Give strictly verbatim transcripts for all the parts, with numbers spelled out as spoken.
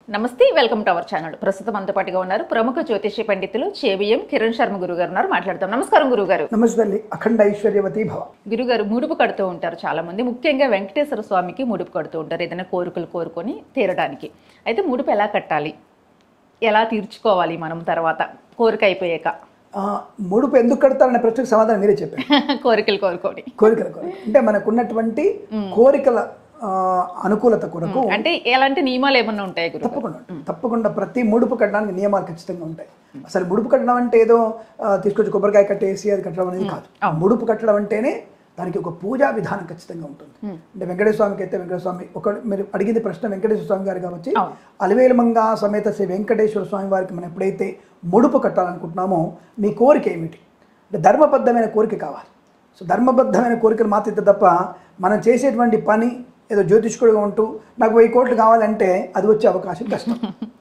నమస్తే, welcome to our channel. ప్రస్తుతం అంత పాటుగా ఉన్నారు ప్రముఖ జ్యోతిష పండితులు చేబిఎం కిరణ్ శర్మ గురుగారు ఉన్నారు. మాట్లాడతాం. నమస్కారం గురుగారు. నమస్తే. అఖండ ఐశ్వర్యవతి భవ. గురుగారు, ముడుపు కడుతూ ఉంటారు చాలా మంది, ముఖ్యంగా వెంకటేశ్వర స్వామికి ముడుపు కడుతూ ఉంటారు ఏదైనా కోరికలు కోరుకొని తీరడానికి. అయితే ముడుపు ఎలా కట్టాలి, ఎలా తీర్చుకోవాలి మనం తర్వాత కోరిక అయిపోయాక? ముడుపు ఎందుకు కడతారనే ప్రశ్నకు సమాధానం మీరే చెప్పారు. కోరికలు కోరుకోని కోరికలు కోరిక అంటే మనకున్నటువంటి కోరికల అనుకూలత కొరకు అంటే ఎలాంటి నియమాలు ఏమన్నా ఉంటాయి? తప్పకుండా తప్పకుండా ప్రతి ముడుపు కట్టడానికి నియమాలు ఖచ్చితంగా ఉంటాయి. అసలు ముడుపు కట్టడం అంటే ఏదో తీసుకొచ్చి కొబ్బరికాయ కట్టేసి అది కట్టడం అనేది కాదు. ముడుపు కట్టడం అంటేనే దానికి ఒక పూజా విధానం ఖచ్చితంగా ఉంటుంది. అంటే వెంకటేశ్వర స్వామికి అయితే వెంకటేశ్వర స్వామి ఒక మీరు అడిగింది ప్రశ్న వెంకటేశ్వర స్వామి గారు కాబట్టి అలివేలుమంగా సమేత శ్రీ వెంకటేశ్వర స్వామి వారికి మనం ఎప్పుడైతే ముడుపు కట్టాలనుకుంటున్నామో నీ కోరిక ఏమిటి అంటే ధర్మబద్ధమైన కోరిక కావాలి. సో ధర్మబద్ధమైన కోరికలు మాత్రం తప్ప మనం చేసేటువంటి పని ఏదో జ్యోతిష్కుడిగా ఉంటూ నాకు వెయ్యి కోట్లు కావాలంటే అది వచ్చే అవకాశం కష్టం.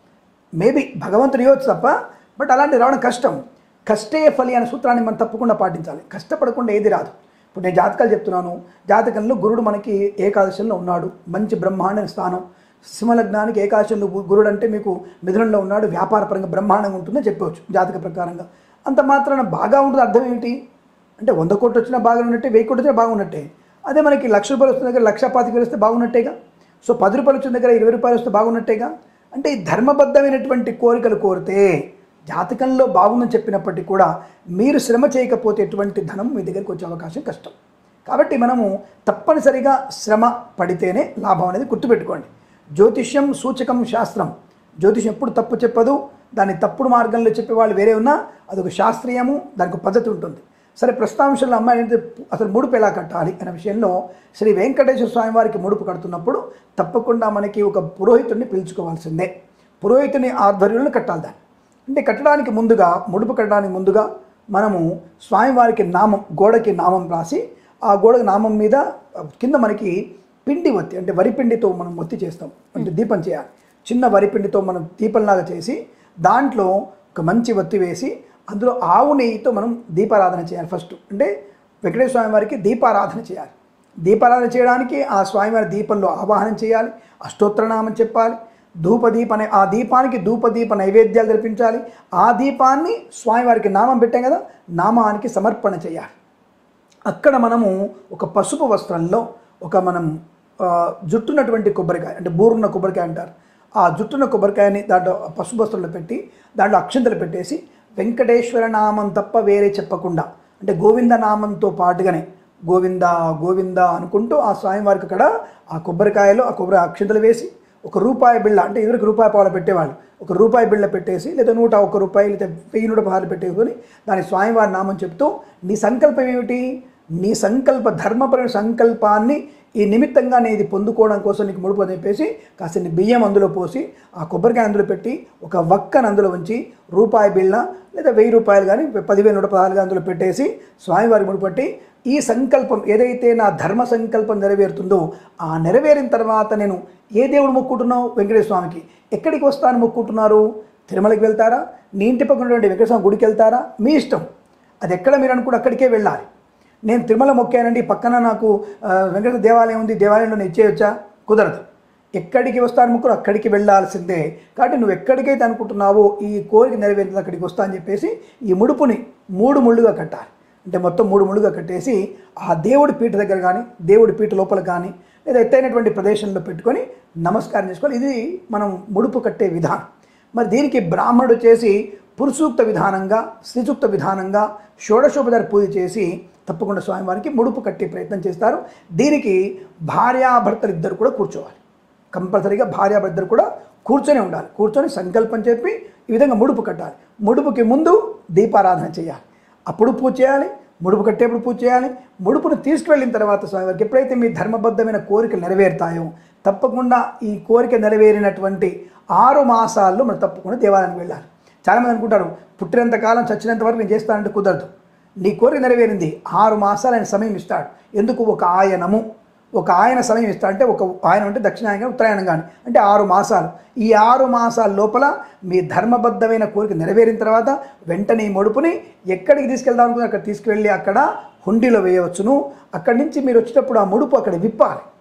మేబీ భగవంతుడు ఇవ్వచ్చు తప్ప, బట్ అలాంటి రావడం కష్టం. కష్టే ఫలి అనే సూత్రాన్ని మనం తప్పకుండా పాటించాలి. కష్టపడకుండా ఏది రాదు. ఇప్పుడు నేను జాతకాలు చెప్తున్నాను, జాతకంలో గురుడు మనకి ఏకాదశంలో ఉన్నాడు, మంచి బ్రహ్మాండ స్థానం. సింహలగ్నానికి ఏకాదశంలో గురుడు అంటే మీకు మిథునంలో ఉన్నాడు, వ్యాపారపరంగా బ్రహ్మాండంగా ఉంటుందని చెప్పవచ్చు జాతక ప్రకారంగా. అంత మాత్రాన బాగా ఉంటుంది అర్థం ఏమిటి అంటే వంద కోట్లు వచ్చినా బాగా ఉన్నట్టే, వెయ్యి కోట్లు వచ్చినా బాగున్నట్టే. అదే మనకి లక్ష రూపాయలు వస్తున్న దగ్గర లక్ష పాతిక వేలు వస్తే బాగున్నట్టేగా. సో పది రూపాయలు వచ్చిన దగ్గర ఇరవై రూపాయలు వస్తే బాగున్నట్టేగా. అంటే ఈ ధర్మబద్ధమైనటువంటి కోరికలు కోరితే జాతకంలో బాగుందని చెప్పినప్పటికీ కూడా మీరు శ్రమ చేయకపోతే ఎటువంటి ధనం మీ దగ్గరికి వచ్చే అవకాశం కష్టం. కాబట్టి మనము తప్పనిసరిగా శ్రమ పడితేనే లాభం అనేది గుర్తుపెట్టుకోండి. జ్యోతిష్యం సూచకం శాస్త్రం. జ్యోతిష్యం ఎప్పుడు తప్పు చెప్పదు. దాన్ని తప్పుడు మార్గంలో చెప్పేవాళ్ళు వేరే ఉన్నా అదొక శాస్త్రీయము, దానికి పద్ధతి ఉంటుంది. సరే, ప్రస్తాంశంలో అమ్మాయి అసలు ముడుపు ఎలా కట్టాలి అనే విషయంలో శ్రీ వెంకటేశ్వర స్వామి వారికి ముడుపు కడుతున్నప్పుడు తప్పకుండా మనకి ఒక పురోహితుడిని పిలుచుకోవాల్సిందే. పురోహితుని ఆధ్వర్యంలో కట్టాలి దాన్ని. అంటే కట్టడానికి ముందుగా ముడుపు కట్టడానికి ముందుగా మనము స్వామివారికి నామం, గోడకి నామం రాసి ఆ గోడకి నామం మీద కింద మనకి పిండి ఒత్తి అంటే వరిపిండితో మనం ఒత్తి చేస్తాం. అంటే దీపం చేయాలి. చిన్న వరిపిండితో మనం దీపంలాగా చేసి దాంట్లో ఒక మంచి ఒత్తి వేసి అందులో ఆవు నెయ్యితో మనం దీపారాధన చేయాలి. ఫస్ట్ అంటే వెంకటేశ్వర స్వామి వారికి దీపారాధన చేయాలి. దీపారాధన చేయడానికి ఆ స్వామివారి దీపంలో ఆవాహనం చేయాలి, అష్టోత్తరనామం చెప్పాలి, ధూపదీప ఆ దీపానికి ధూపదీప నైవేద్యాలు జరిపించాలి. ఆ దీపాన్ని స్వామివారికి నామం పెట్టాం కదా, నామానికి సమర్పణ చేయాలి. అక్కడ మనము ఒక పసుపు వస్త్రంలో ఒక మనం జుట్టున్నటువంటి కొబ్బరికాయ అంటే బూరున్న కొబ్బరికాయ అంటారు, ఆ జుట్టున్న కొబ్బరికాయని దాంట్లో పసుపు వస్త్రంలో పెట్టి దాంట్లో అక్షంతలు పెట్టేసి వెంకటేశ్వర నామం తప్ప వేరే చెప్పకుండా అంటే గోవింద నామంతో పాటుగానే గోవింద గోవింద అనుకుంటూ ఆ స్వామివారికి అక్కడ ఆ కొబ్బరికాయలో ఆ కొబ్బరి అక్షంతలు వేసి ఒక రూపాయి బిళ్ళ అంటే ఎదురుకి రూపాయి పావులు పెట్టేవాళ్ళు ఒక రూపాయి బిళ్ళ పెట్టేసి లేదా నూట ఒక్క రూపాయి లేదా వెయ్యి నూట పదహారు పెట్టేసుకొని దాని స్వామివారి నామం చెప్తూ నీ సంకల్పం ఏమిటి, నీ సంకల్ప ధర్మపరమైన సంకల్పాన్ని ఈ నిమిత్తంగా నేను ఇది పొందుకోవడం కోసం నీకు ముడుపు అని చెప్పేసి కాసిన బియ్యం అందులో పోసి ఆ కొబ్బరికాయ అందులో పెట్టి ఒక వక్కను అందులో ఉంచి రూపాయి బిళ్ళ లేదా వెయ్యి రూపాయలు కానీ పదివేల నూట పదహారుగా అందులో పెట్టేసి స్వామివారి ముడిపట్టి ఈ సంకల్పం ఏదైతే నా ధర్మ సంకల్పం నెరవేరుతుందో ఆ నెరవేరిన తర్వాత నేను ఏ దేవుడు మొక్కుంటున్నావు, వెంకటేశ్వర స్వామికి. ఎక్కడికి వస్తాను మొక్కుంటున్నారు, తిరుమలకి వెళ్తారా, నీ ఇంటి పక్కన వెంకటేశ్వర స్వామి గుడికి వెళ్తారా, మీ ఇష్టం. అది ఎక్కడ మీరు అనుకుంటే అక్కడికే వెళ్ళాలి. నేను తిరుమల మొక్కానండి, పక్కన నాకు వెంకటేశ్వర దేవాలయం ఉంది, దేవాలయంలో నేను ఇచ్చేయొచ్చా, కుదరదు. ఎక్కడికి వస్తాను ముగ్గురు అక్కడికి వెళ్ళాల్సిందే. కాబట్టి నువ్వు ఎక్కడికైతే అనుకుంటున్నావో ఈ కోరిక నెరవేరిన అక్కడికి వస్తా అని చెప్పేసి ఈ ముడుపుని మూడు ముళ్ళుగా కట్టాలి. అంటే మొత్తం మూడు ముళ్ళుగా కట్టేసి ఆ దేవుడి పీఠ దగ్గర కానీ దేవుడి పీఠ లోపల కానీ లేదా ఎత్తైనటువంటి ప్రదేశంలో పెట్టుకొని నమస్కారం చేసుకోవాలి. ఇది మనం ముడుపు కట్టే విధానం. మరి దీనికి బ్రాహ్మణుడు చేసి పురుషూక్త విధానంగా శ్రీసూక్త విధానంగా షోడశోపచార పూజ చేసి తప్పకుండా స్వామివారికి ముడుపు కట్టే ప్రయత్నం చేస్తారు. దీనికి భార్యాభర్తలు ఇద్దరు కూడా కూర్చోవాలి. కంపల్సరీగా భార్యాభర్తలు కూడా కూర్చొని ఉండాలి. కూర్చొని సంకల్పం చెప్పి ఈ విధంగా ముడుపు కట్టాలి. ముడుపుకి ముందు దీపారాధన చేయాలి, అప్పుడు పూజ చేయాలి. ముడుపు కట్టేప్పుడు పూజ చేయాలి. ముడుపును తీసుకువెళ్ళిన తర్వాత స్వామివారికి ఎప్పుడైతే మీ ధర్మబద్ధమైన కోరికలు నెరవేరుతాయో తప్పకుండా ఈ కోరిక నెరవేరినటువంటి ఆరు మాసాల్లో మనం తప్పకుండా దేవాలయానికి వెళ్ళాలి. చాలామంది అనుకుంటారు పుట్టినంత కాలం చచ్చినంత వరకు నేను చేస్తానంటే కుదరదు. నీ కోరిక నెరవేరింది, ఆరు మాసాలు ఆయన సమయం ఇస్తాడు. ఎందుకు, ఒక ఆయనము ఒక ఆయన సమయం ఇస్తాడు. అంటే ఒక ఆయన అంటే దక్షిణాయనం కానీ ఉత్తరాయణం కానీ అంటే ఆరు మాసాలు. ఈ ఆరు మాసాల లోపల మీ ధర్మబద్ధమైన కోరిక నెరవేరిన తర్వాత వెంటనే ఈ ముడుపుని ఎక్కడికి తీసుకెళ్దాం అనుకుని అక్కడ తీసుకువెళ్ళి అక్కడ హుండీలో వేయవచ్చును. అక్కడి నుంచి మీరు వచ్చేటప్పుడు ఆ ముడుపు అక్కడ విప్పాలి.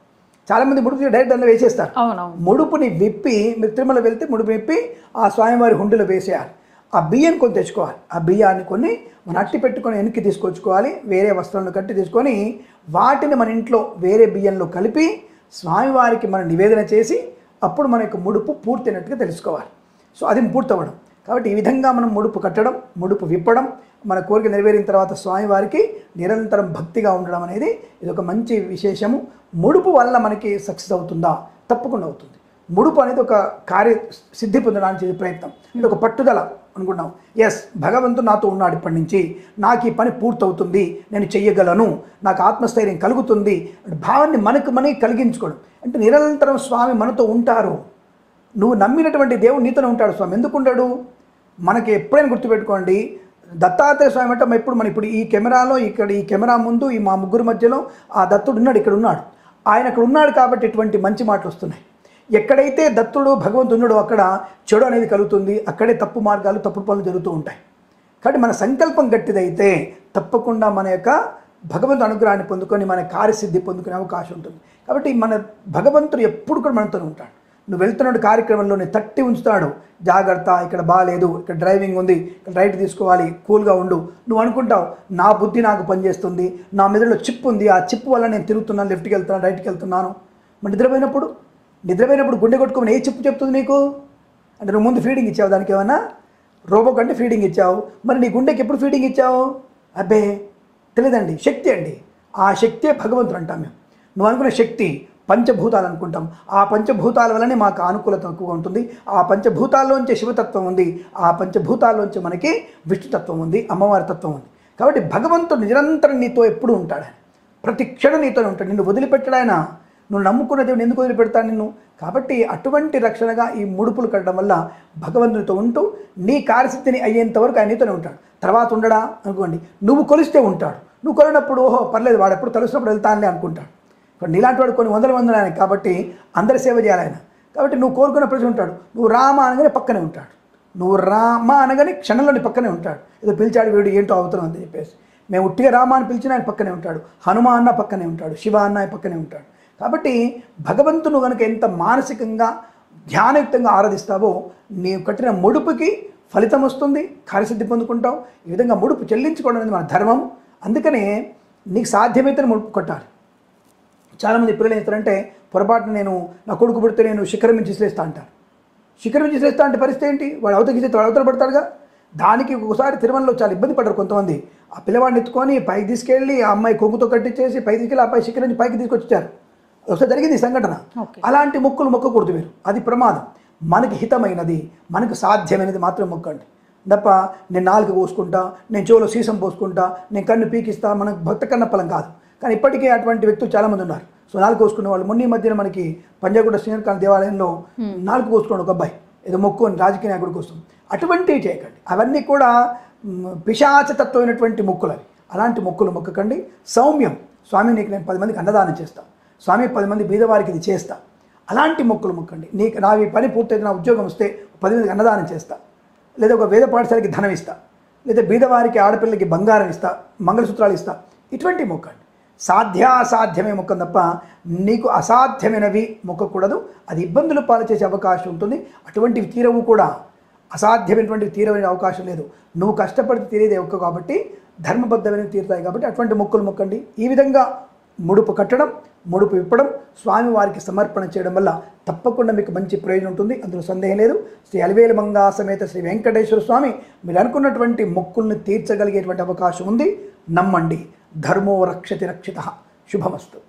చాలామంది ముడుపు డైరెక్ట్ అందులో వేసేస్తారు. అవునవును. ముడుపుని విప్పి మీరు తిరుమల వెళ్తే ముడుపు విప్పి ఆ స్వామివారి హుండీలో వేసేయాలి. ఆ బియ్యం కొన్ని తెచ్చుకోవాలి. ఆ బియ్యాన్ని కొన్ని మన అట్టి పెట్టుకొని వెనక్కి తీసుకొచ్చుకోవాలి. వేరే వస్త్రాలను కట్టి తీసుకొని వాటిని మన ఇంట్లో వేరే బియ్యంలో కలిపి స్వామివారికి మనం నివేదన చేసి అప్పుడు మన యొక్క ముడుపు పూర్తయినట్టుగా తెలుసుకోవాలి. సో అది పూర్తవ్వడం. కాబట్టి ఈ విధంగా మనం ముడుపు కట్టడం, ముడుపు విప్పడం, మన కోరిక నెరవేరిన తర్వాత స్వామివారికి నిరంతరం భక్తిగా ఉండడం అనేది ఇది ఒక మంచి విశేషము. ముడుపు వల్ల మనకి సక్సెస్ అవుతుందా? తప్పకుండా అవుతుంది. ముడుపు అనేది ఒక కార్య సిద్ధి పొందడానికి ప్రయత్నం, ఇది ఒక పట్టుదల అనుకున్నాం. ఎస్, భగవంతుడు నాతో ఉన్నాడు, ఇప్పటి నుంచి నాకు ఈ పని పూర్తవుతుంది, నేను చెయ్యగలను, నాకు ఆత్మస్థైర్యం కలుగుతుంది భావాన్ని మనకు మనకి కలిగించుకోవడం. అంటే నిరంతరం స్వామి మనతో ఉంటారు. నువ్వు నమ్మినటువంటి దేవుడు నీతోనే ఉంటాడు. స్వామి ఎందుకు ఉంటాడు? మనకి ఎప్పుడైనా గుర్తుపెట్టుకోండి, దత్తాత్రేయ స్వామి అంటే ఎప్పుడు మన ఇప్పుడు ఈ కెమెరాలో ఇక్కడ ఈ కెమెరా ముందు ఈ మా ముగ్గురు మధ్యలో ఆ దత్తుడు ఉన్నాడు, ఇక్కడ ఉన్నాడు. ఆయన అక్కడ ఉన్నాడు కాబట్టి ఇటువంటి మంచి మాటలు వస్తున్నాయి. ఎక్కడైతే దత్తుడు భగవంతుడు ఉన్నాడో అక్కడ చెడు అనేది కలుగుతుంది, అక్కడే తప్పు మార్గాలు తప్పుడు పనులు జరుగుతూ ఉంటాయి. కాబట్టి మన సంకల్పం గట్టిదైతే తప్పకుండా మన యొక్క భగవంతుడు అనుగ్రహాన్ని పొందుకొని మన కార్యసిద్ధి పొందుకునే అవకాశం ఉంటుంది. కాబట్టి మన భగవంతుడు ఎప్పుడు కూడా మనతోనే ఉంటాడు. నువ్వు వెళ్తున్న కార్యక్రమంలోనే తట్టి ఉంచుతాడు, జాగ్రత్త, ఇక్కడ బాగాలేదు, ఇక్కడ డ్రైవింగ్ ఉంది, ఇక్కడ రైట్ తీసుకోవాలి, కూల్గా ఉండు. నువ్వు అనుకుంటావు నా బుద్ధి నాకు పనిచేస్తుంది, నా మెదడులో చిప్ ఉంది, ఆ చిప్ వల్ల నేను తిరుగుతున్నాను, లెఫ్ట్కి వెళ్తున్నాను, రైట్కి వెళ్తున్నాను. మరి నిద్రపోయినప్పుడు నిద్రపోయినప్పుడు గుండె కొట్టుకుని ఏ చిప్పు చెప్తుంది నీకు? అంటే నువ్వు ముందు ఫీడింగ్ ఇచ్చావు దానికి, ఏమన్నా రోబో కంటే ఫీడింగ్ ఇచ్చావు, మరి నీ గుండెకి ఎప్పుడు ఫీడింగ్ ఇచ్చావు? అబ్బే తెలియదండి, శక్తి అండి. ఆ శక్తే భగవంతుడు అంటాం మేము. నువ్వు అనుకున్న శక్తి పంచభూతాలు అనుకుంటాం. ఆ పంచభూతాల వల్లనే మాకు అనుకూలత ఎక్కువగా ఉంటుంది. ఆ పంచభూతాల్లోంచి శివతత్వం ఉంది, ఆ పంచభూతాల్లోంచి మనకి విష్ణుతత్వం ఉంది, అమ్మవారి తత్వం ఉంది. కాబట్టి భగవంతుడు నిరంతరం నీతో ఎప్పుడు ఉంటాడు, ప్రతి క్షణం నీతోనే ఉంటాడు. నిన్ను వదిలిపెట్టడు ఆయన. నువ్వు నమ్ముకున్న దేవుని ఎందుకు వదిలిపెడతాను నిన్ను? కాబట్టి అటువంటి రక్షణగా ఈ ముడుపులు కట్టడం వల్ల భగవంతునితో ఉంటూ నీ కార్యసిద్ధిని అయ్యేంత వరకు ఆయన నీతోనే ఉంటాడు. తర్వాత ఉండడా అనుకోండి, నువ్వు కొలిస్తే ఉంటాడు. నువ్వు కొలినప్పుడు ఓహో పర్లేదు, వాడు ఎప్పుడు కలిసినప్పుడు వెళ్తానులే అనుకుంటాడు. ఇప్పుడు నీలాంటి వాడు కొన్ని వందల మంది ఆయన, కాబట్టి అందరి సేవ చేయాలి ఆయన. కాబట్టి నువ్వు కోరుకున్న ప్రజలు ఉంటాడు. నువ్వు రామ అనగానే పక్కనే ఉంటాడు, నువ్వు రామ అనగానే క్షణంలోని పక్కనే ఉంటాడు. ఏదో పిలిచాడు వీడు ఏంటో అవుతాం అని చెప్పేసి మేము ఉట్టిగా రామ అని పిలిచిన ఆయన పక్కనే ఉంటాడు, హనుమ అన్న పక్కనే ఉంటాడు, శివ అన్న ఆయన పక్కనే ఉంటాడు. కాబట్టి భగవంతును కనుక ఎంత మానసికంగా ధ్యానయుక్తంగా ఆరాధిస్తావో నీవు కట్టిన ముడుపుకి ఫలితం వస్తుంది, కార్యసిద్ధి పొందుకుంటావు. ఈ విధంగా ముడుపు చెల్లించుకోవడం అనేది మన ధర్మం. అందుకనే నీకు సాధ్యమైతే ముడుపు కొట్టాలి. చాలామంది పిల్లలు ఏం చేస్తారంటే పొరపాటున నేను నా కొడుకు పుడితే నేను శిఖరం నుంచి విసిరేస్తా అంటారు. శిఖరం నుంచి విసిరేస్తా అంటే పరిస్థితి ఏంటి? వాడు అవతలకి వాడు అవతల పడతాడుగా. దానికి ఒకసారి తిరుమలలో చాలా ఇబ్బంది పడ్డారు కొంతమంది. ఆ పిల్లవాడిని ఎత్తుకొని పైకి తీసుకెళ్ళి ఆ అమ్మాయి కొవ్వుతో కట్టించేసి పైకి తీసుకెళ్ళి ఆ పై శిఖరం నుంచి పైకి తీసుకొచ్చారు. ఒకసారి జరిగింది ఈ సంఘటన. అలాంటి మొక్కులు మొక్కకూడదు మీరు, అది ప్రమాదం. మనకి హితమైనది, మనకు సాధ్యమైనది మాత్రం మొక్కండి తప్ప నేను నాలుగు పోసుకుంటా, నేను చెవులో సీసం పోసుకుంటా, నేను కన్ను పీకిస్తా, మనకు భక్త కన్న ఫలం కాదు. కానీ ఇప్పటికే అటువంటి వ్యక్తులు చాలామంది ఉన్నారు. సో నాలుగు కోసుకునే వాళ్ళు. మొన్న ఈ మధ్యన మనకి పంజాగుట్ట శ్రీనివాస దేవాలయంలో నాలుగు కోసుకున్నాడు ఒక అబ్బాయి, ఏదో మొక్కుని రాజకీయ నాయకుడి కోసం. అటువంటివి చేయకండి. అవన్నీ కూడా పిశాచతత్వమైనటువంటి మొక్కులు అవి. అలాంటి మొక్కులు మొక్కకండి. సౌమ్యం, స్వామి నీకు నేను పది మందికి అన్నదానం చేస్తాను, స్వామి పది మంది బీదవారికి ఇది చేస్తా, అలాంటి మొక్కులు మొక్కండి. నీకు నా ఈ పని పూర్తయితే నా ఉద్యోగం వస్తే పది మందికి అన్నదానం చేస్తా, లేదా ఒక వేద పాఠశాలకి ధనం ఇస్తా, లేదా బీదవారికి ఆడపిల్లకి బంగారం ఇస్తా, మంగళసూత్రాలు ఇస్తా, ఇటువంటి మొక్కండి. సాధ్యాసాధ్యమే మొక్కం తప్ప నీకు అసాధ్యమైనవి మొక్కకూడదు. అది ఇబ్బందులు పాలు చేసే అవకాశం ఉంటుంది. అటువంటివి తీరవు కూడా. అసాధ్యమైనటువంటివి తీరవనే అవకాశం లేదు. నువ్వు కష్టపడితే తీరేదే ఒక్క కాబట్టి ధర్మబద్ధమైనవి తీరుతాయి. కాబట్టి అటువంటి మొక్కులు మొక్కండి. ఈ విధంగా ముడుపు కట్టడం, ముడుపు విప్పడం, స్వామివారికి సమర్పణ చేయడం వల్ల తప్పకుండా మీకు మంచి ప్రయోజనం ఉంటుంది, అందులో సందేహం లేదు. శ్రీ అలివేలు మంగా సమేత శ్రీ వెంకటేశ్వర స్వామి మీరు అనుకున్నటువంటి మొక్కుల్ని తీర్చగలిగేటువంటి అవకాశం ఉంది. నమ్మండి. ధర్మో రక్షతి రక్షిత. శుభమస్తు.